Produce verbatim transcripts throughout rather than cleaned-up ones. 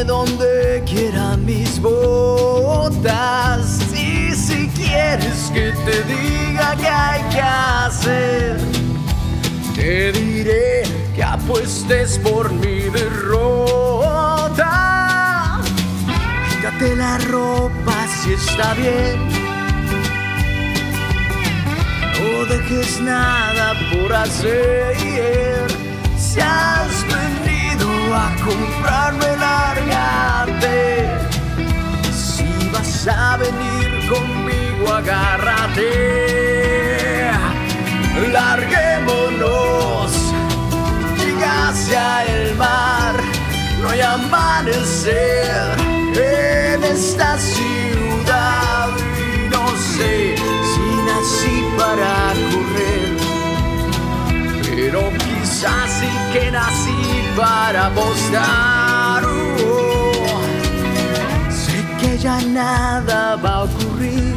Pondré donde quiera mis botas. Y si quieres que te diga qué hay que hacer, te diré que apuestes por mi derrota. Quítate la ropa si está bien, no dejes nada por hacer. Si has venido a comprarme, lárgate. Si vas a venir conmigo, agárrate. Larguémonos, llega hacia el mar. No hay amanecer en esta ciudad. Y no sé si nací para correr, pero quizás sí que nací para apostar. Oh, sé que ya nada va a ocurrir,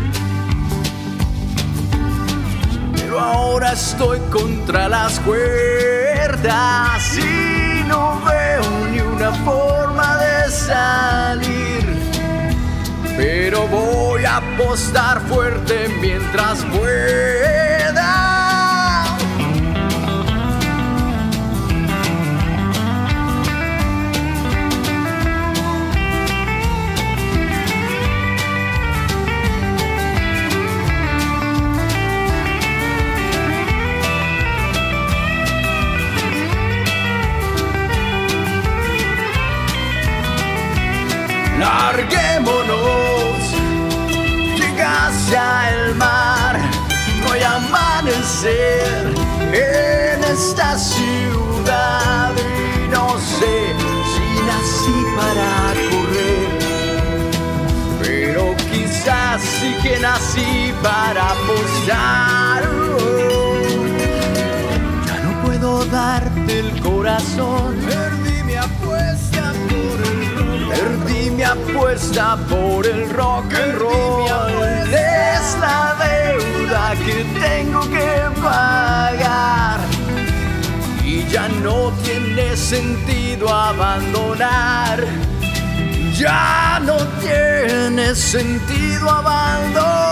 pero ahora estoy contra las cuerdas y no veo ni una forma de salir. Pero voy a apostar fuerte mientras pueda. Larguémonos, llega hacia el mar. No hay amanecer en esta ciudad. Y no sé si nací para correr, pero quizás sí que nací para apostar. Oh, ya no puedo darte el corazón. Perdí mi apuesta por el rock. Perdí mi apuesta por el rock and roll. Es la deuda que tengo que pagar. Y ya no tiene sentido abandonar. Ya no tiene sentido abandonar.